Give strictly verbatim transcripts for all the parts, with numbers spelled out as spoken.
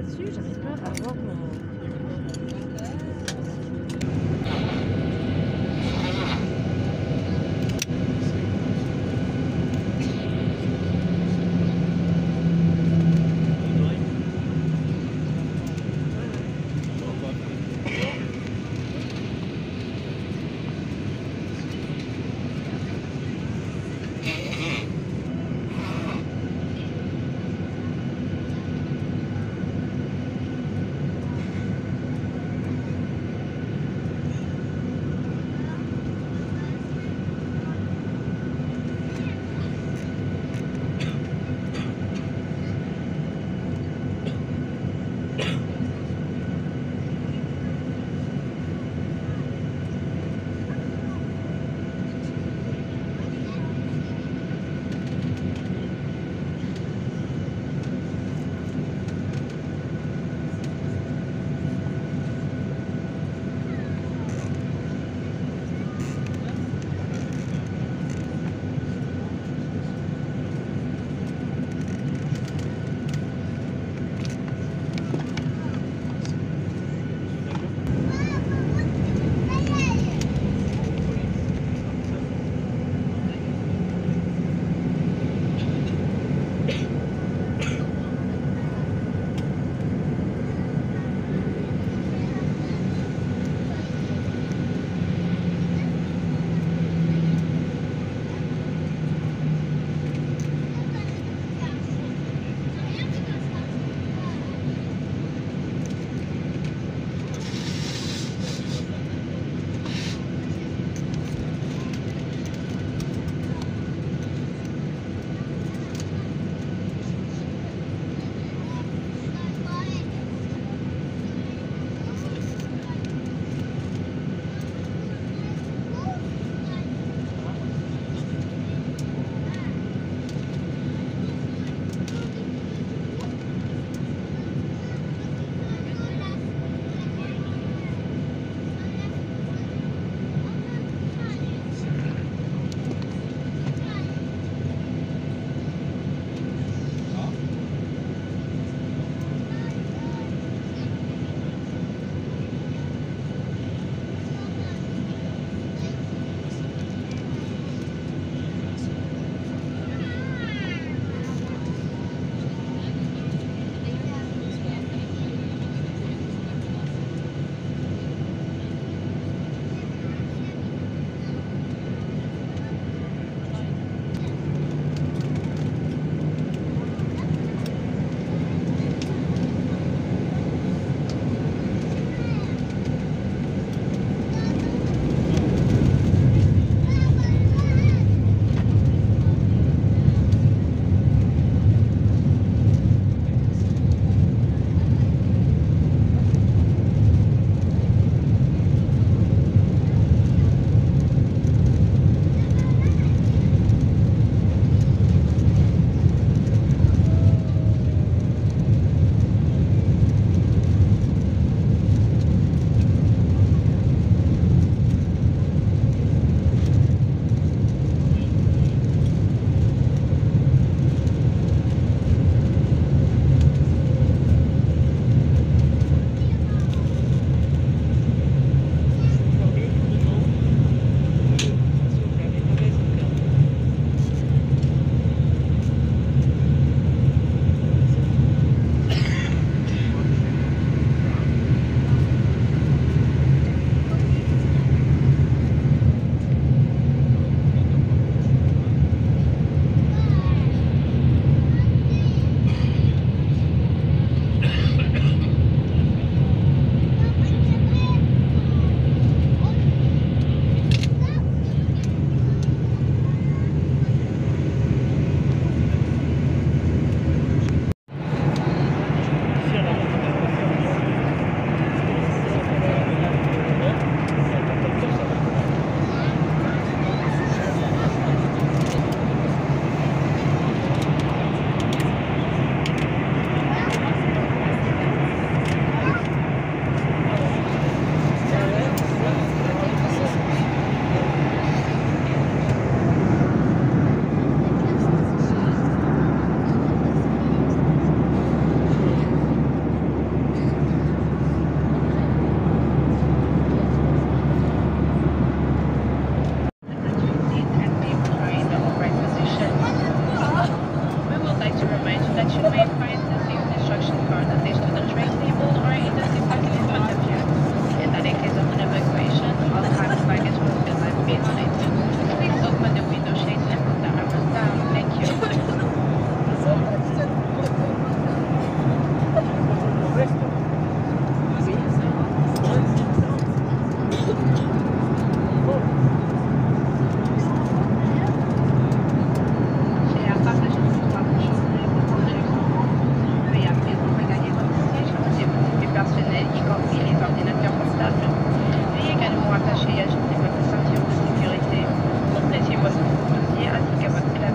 là-dessus, j'arrive pas à voir mon...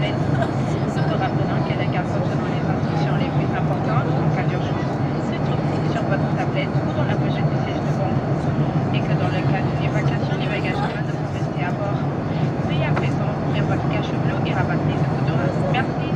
tablette, tout en rappelant qu'elle incarne selon les instructions les plus importantes en cas d'urgence se trouve sur votre tablette ou dans la pochette du siège devant vous, et que dans le cas d'une évacuation, les bagages communs devront rester à bord. Veuillez à présent ouvrir votre cache-bleu et rabattre les écouteurs. Merci.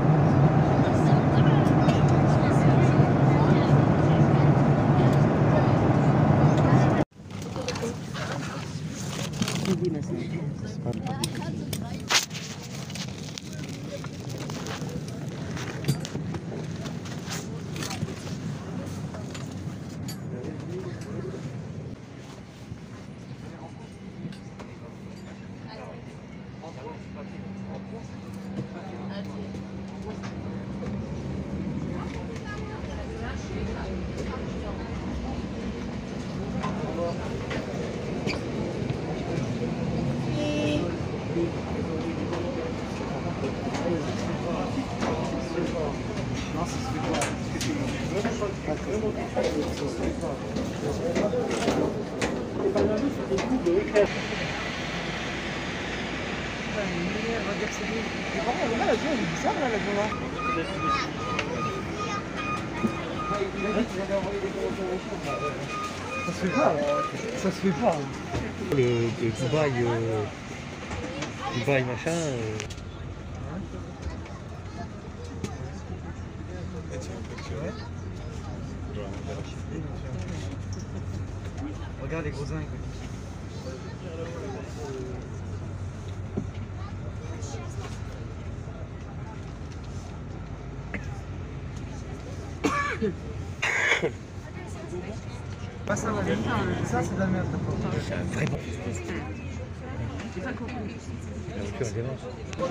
Ça se fait pas, ça se fait pas. Le, le Dubaï, euh, Dubaï machin. Euh... Regarde les gros zincs. Pas ça, ça c'est de la merde. C'est un vrai bon. J'ai pas compris. La voiture elle démarre.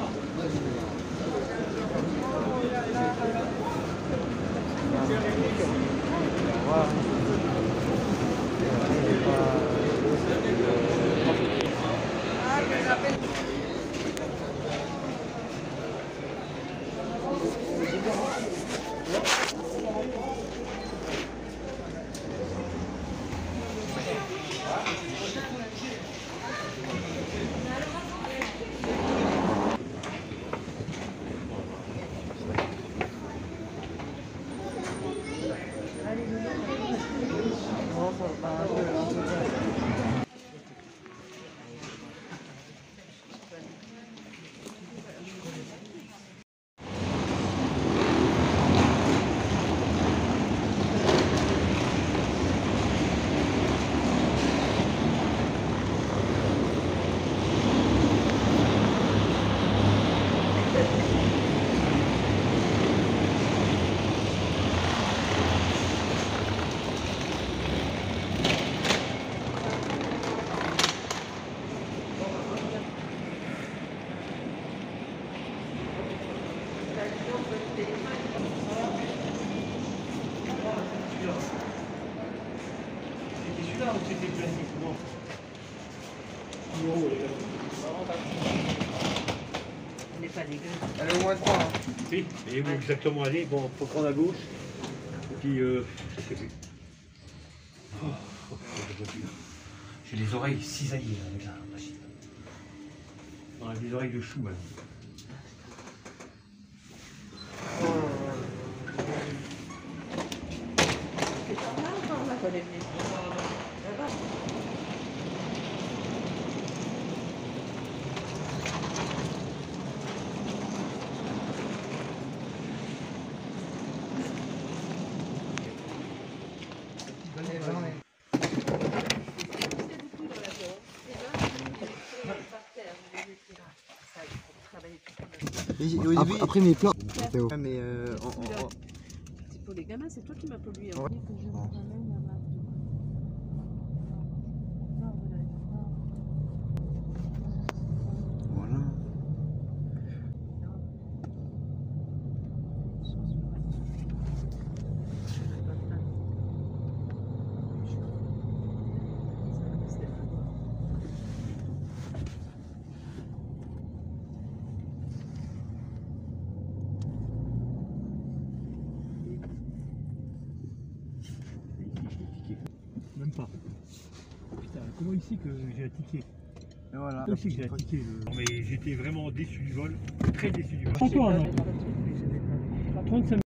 On n'est pas dégueu. Elle est au moins trois. Hein. Si, et où exactement aller? Bon, faut prendre à gauche. Et puis, euh, je sais plus. Oh, oh, j'ai les oreilles cisaillées avec la machine. On a des oreilles de chou. Hein. Après, après mes plans. Mais euh, en, en, en... C'est pour les gamins, c'est toi qui m'as pollué. Ouais. Voilà. Même pas. Putain, comment ici que j'ai un ticket? Et voilà. Aussi que j'ai tiqué le... Non mais j'étais vraiment déçu du vol, très déçu du vol. Encore un an. trente-cinq